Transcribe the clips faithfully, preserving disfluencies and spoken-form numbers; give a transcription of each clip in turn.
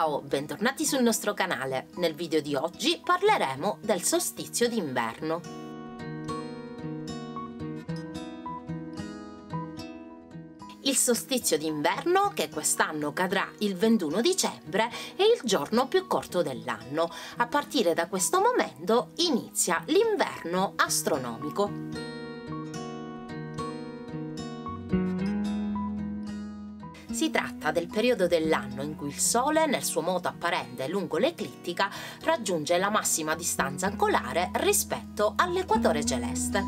Ciao, bentornati sul nostro canale. Nel video di oggi parleremo del solstizio d'inverno. Il solstizio d'inverno, che quest'anno cadrà il ventuno dicembre, è il giorno più corto dell'anno. A partire da questo momento inizia l'inverno astronomico. Si tratta del periodo dell'anno in cui il Sole, nel suo moto apparente lungo l'eclittica, raggiunge la massima distanza angolare rispetto all'equatore celeste.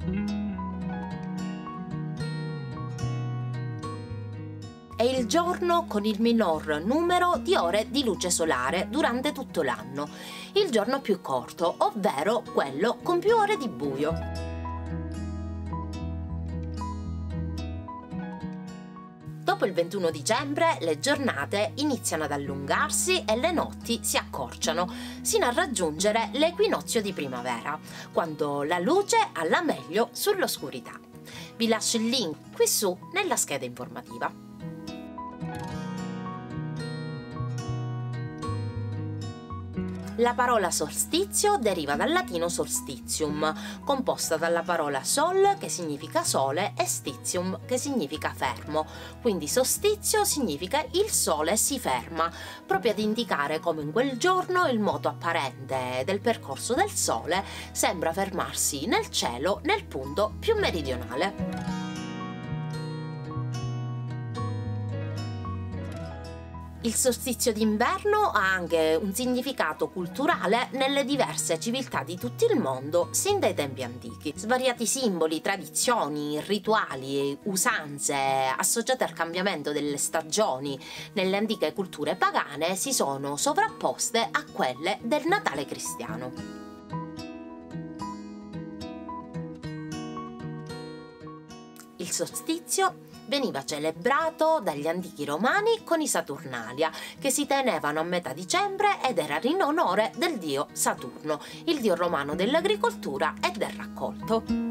È il giorno con il minor numero di ore di luce solare durante tutto l'anno, il giorno più corto, ovvero quello con più ore di buio. Dopo il ventuno dicembre le giornate iniziano ad allungarsi e le notti si accorciano, sino a raggiungere l'equinozio di primavera, quando la luce ha la meglio sull'oscurità. Vi lascio il link qui su nella scheda informativa. La parola solstizio deriva dal latino solstitium, composta dalla parola sol, che significa sole, e stitium, che significa fermo. Quindi solstizio significa il sole si ferma, proprio ad indicare come in quel giorno il moto apparente del percorso del sole sembra fermarsi nel cielo nel punto più meridionale. Il solstizio d'inverno ha anche un significato culturale nelle diverse civiltà di tutto il mondo sin dai tempi antichi. Svariati simboli, tradizioni, rituali, usanze associate al cambiamento delle stagioni nelle antiche culture pagane si sono sovrapposte a quelle del Natale cristiano. Il solstizio veniva celebrato dagli antichi romani con i Saturnalia, che si tenevano a metà dicembre ed era in onore del dio Saturno, il dio romano dell'agricoltura e del raccolto.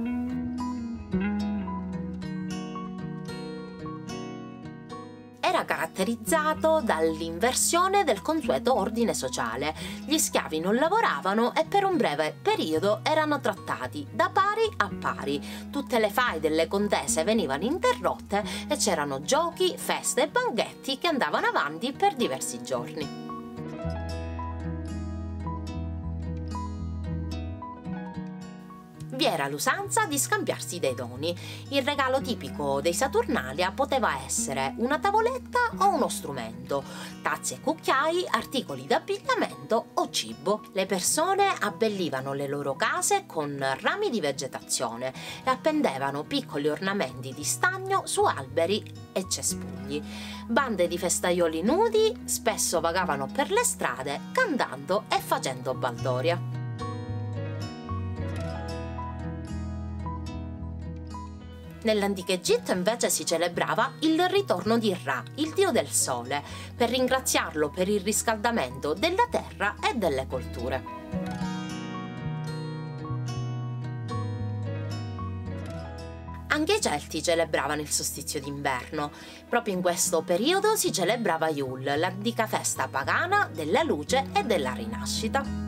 Era caratterizzato dall'inversione del consueto ordine sociale. Gli schiavi non lavoravano e per un breve periodo erano trattati da pari a pari. Tutte le faide e le contese venivano interrotte e c'erano giochi, feste e banchetti che andavano avanti per diversi giorni. Vi era l'usanza di scambiarsi dei doni. Il regalo tipico dei Saturnalia poteva essere una tavoletta o uno strumento, tazze e cucchiai, articoli d'abbigliamento o cibo. Le persone abbellivano le loro case con rami di vegetazione e appendevano piccoli ornamenti di stagno su alberi e cespugli. Bande di festaioli nudi spesso vagavano per le strade cantando e facendo baldoria. Nell'antico Egitto invece si celebrava il ritorno di Ra, il dio del sole, per ringraziarlo per il riscaldamento della terra e delle colture. Anche i Celti celebravano il solstizio d'inverno. Proprio in questo periodo si celebrava Yule, l'antica festa pagana della luce e della rinascita.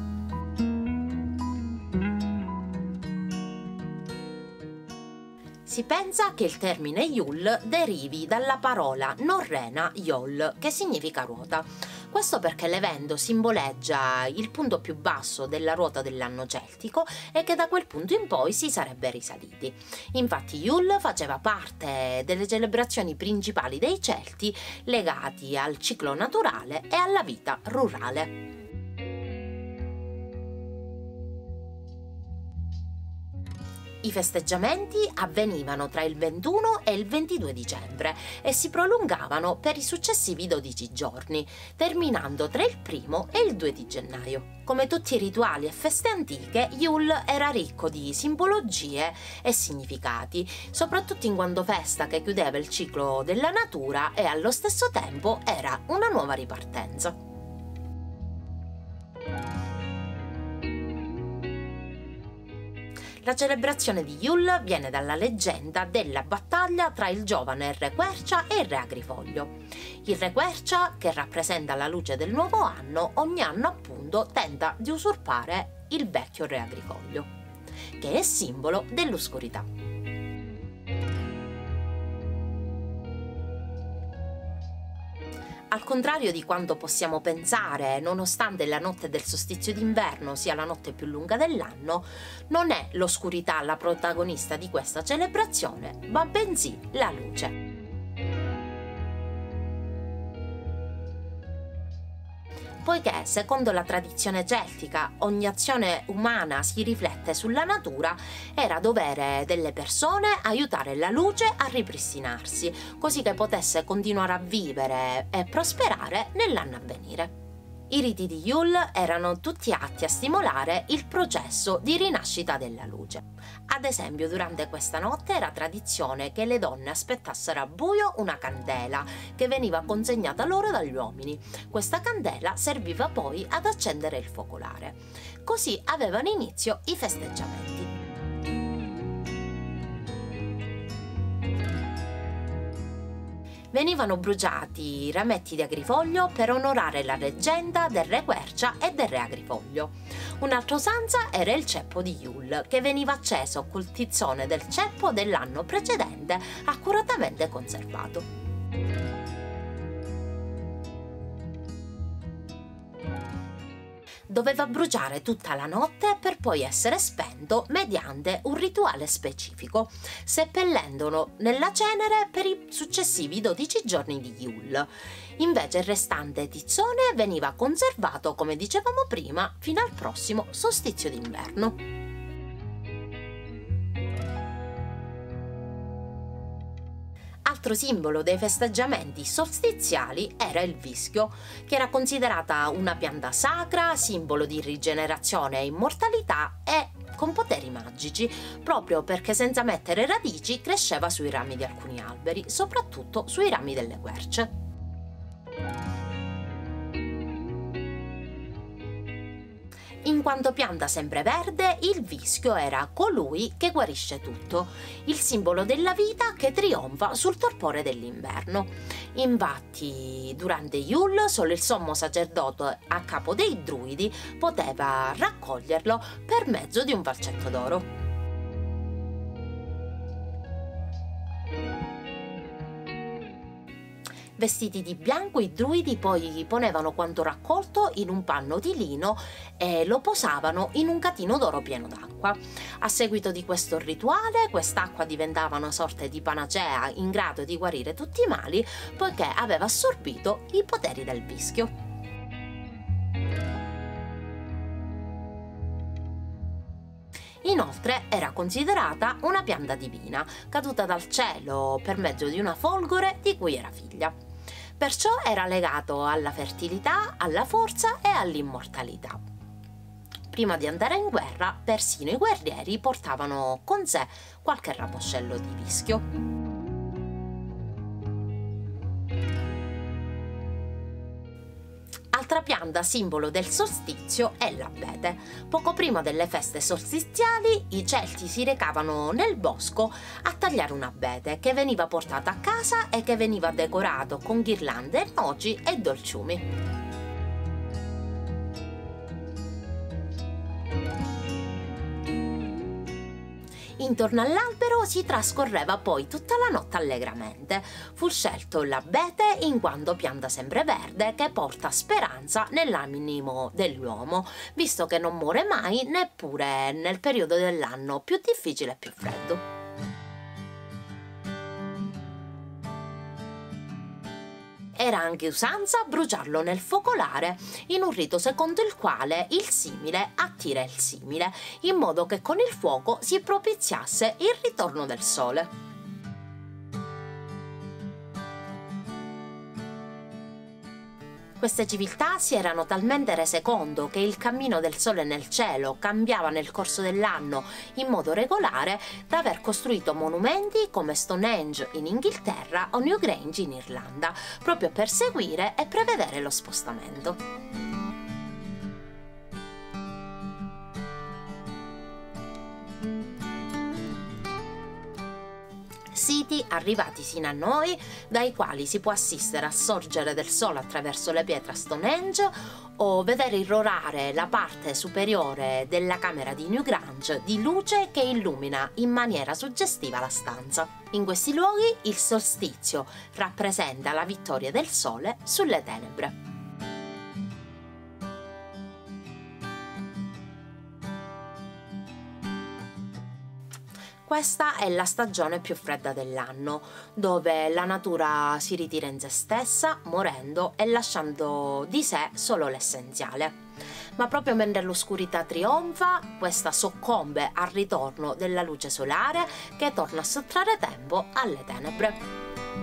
Si pensa che il termine Yule derivi dalla parola norrena Yol, che significa ruota. Questo perché l'evento simboleggia il punto più basso della ruota dell'anno celtico e che da quel punto in poi si sarebbe risaliti. Infatti Yule faceva parte delle celebrazioni principali dei Celti legati al ciclo naturale e alla vita rurale. I festeggiamenti avvenivano tra il ventuno e il ventidue dicembre e si prolungavano per i successivi dodici giorni, terminando tra il primo e il due di gennaio. Come tutti i rituali e feste antiche, Yule era ricco di simbologie e significati, soprattutto in quanto festa che chiudeva il ciclo della natura e allo stesso tempo era una nuova ripartenza. La celebrazione di Yule viene dalla leggenda della battaglia tra il giovane re Quercia e il re Agrifoglio. Il re Quercia, che rappresenta la luce del nuovo anno, ogni anno appunto tenta di usurpare il vecchio re Agrifoglio, che è simbolo dell'oscurità. Al contrario di quanto possiamo pensare, nonostante la notte del solstizio d'inverno sia la notte più lunga dell'anno, non è l'oscurità la protagonista di questa celebrazione, ma bensì la luce. Poiché, secondo la tradizione celtica, ogni azione umana si riflette sulla natura, era dovere delle persone aiutare la luce a ripristinarsi, così che potesse continuare a vivere e prosperare nell'anno a venire. I riti di Yule erano tutti atti a stimolare il processo di rinascita della luce. Ad esempio, durante questa notte era tradizione che le donne aspettassero a buio una candela che veniva consegnata loro dagli uomini. Questa candela serviva poi ad accendere il focolare. Così avevano inizio i festeggiamenti. Venivano bruciati i rametti di Agrifoglio per onorare la leggenda del re Quercia e del re Agrifoglio. Un'altra usanza era il ceppo di Yule, che veniva acceso col tizzone del ceppo dell'anno precedente, accuratamente conservato. Doveva bruciare tutta la notte per poi essere spento mediante un rituale specifico, seppellendolo nella cenere per i successivi dodici giorni di Yule. Invece il restante tizzone veniva conservato, come dicevamo prima, fino al prossimo solstizio d'inverno. Altro simbolo dei festeggiamenti solstiziali era il vischio, che era considerata una pianta sacra, simbolo di rigenerazione e immortalità e con poteri magici, proprio perché senza mettere radici cresceva sui rami di alcuni alberi, soprattutto sui rami delle querce. In quanto pianta sempreverde, il vischio era colui che guarisce tutto, il simbolo della vita che trionfa sul torpore dell'inverno. Infatti, durante Yule, solo il sommo sacerdote a capo dei druidi poteva raccoglierlo per mezzo di un falcetto d'oro. Vestiti di bianco, i druidi poi ponevano quanto raccolto in un panno di lino e lo posavano in un catino d'oro pieno d'acqua. A seguito di questo rituale, quest'acqua diventava una sorta di panacea in grado di guarire tutti i mali, poiché aveva assorbito i poteri del vischio. Inoltre era considerata una pianta divina, caduta dal cielo per mezzo di una folgore di cui era figlia. Perciò era legato alla fertilità, alla forza e all'immortalità. Prima di andare in guerra, persino i guerrieri portavano con sé qualche ramoscello di vischio. Altra pianta simbolo del solstizio è l'abete. Poco prima delle feste solstiziali i Celti si recavano nel bosco a tagliare un abete che veniva portato a casa e che veniva decorato con ghirlande, noci e dolciumi. Intorno all'albero si trascorreva poi tutta la notte allegramente. Fu scelto l'abete in quanto pianta sempreverde che porta speranza nell'animo dell'uomo, visto che non muore mai neppure nel periodo dell'anno più difficile e più freddo. Era anche usanza bruciarlo nel focolare, in un rito secondo il quale il simile attira il simile, in modo che con il fuoco si propiziasse il ritorno del sole. Queste civiltà si erano talmente rese conto che il cammino del sole nel cielo cambiava nel corso dell'anno in modo regolare da aver costruito monumenti come Stonehenge in Inghilterra o Newgrange in Irlanda, proprio per seguire e prevedere lo spostamento. Siti arrivati sino a noi, dai quali si può assistere al sorgere del sole attraverso le pietre a Stonehenge o vedere irrorare la parte superiore della camera di Newgrange di luce che illumina in maniera suggestiva la stanza. In questi luoghi il solstizio rappresenta la vittoria del sole sulle tenebre. Questa è la stagione più fredda dell'anno, dove la natura si ritira in se stessa, morendo e lasciando di sé solo l'essenziale. Ma proprio mentre l'oscurità trionfa, questa soccombe al ritorno della luce solare che torna a sottrarre tempo alle tenebre.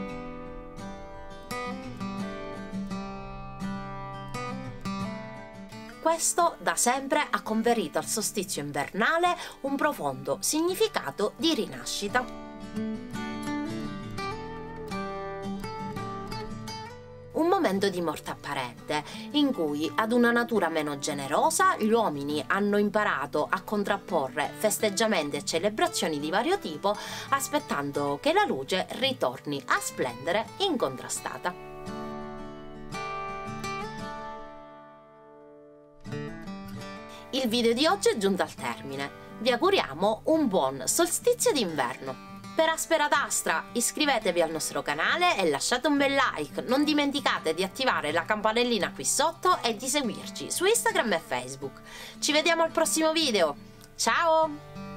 Questo da sempre ha conferito al solstizio invernale un profondo significato di rinascita. Un momento di morte apparente, in cui ad una natura meno generosa gli uomini hanno imparato a contrapporre festeggiamenti e celebrazioni di vario tipo, aspettando che la luce ritorni a splendere incontrastata. Il video di oggi è giunto al termine. Vi auguriamo un buon solstizio d'inverno. Per Asperatastra iscrivetevi al nostro canale e lasciate un bel like. Non dimenticate di attivare la campanellina qui sotto e di seguirci su Instagram e Facebook. Ci vediamo al prossimo video. Ciao!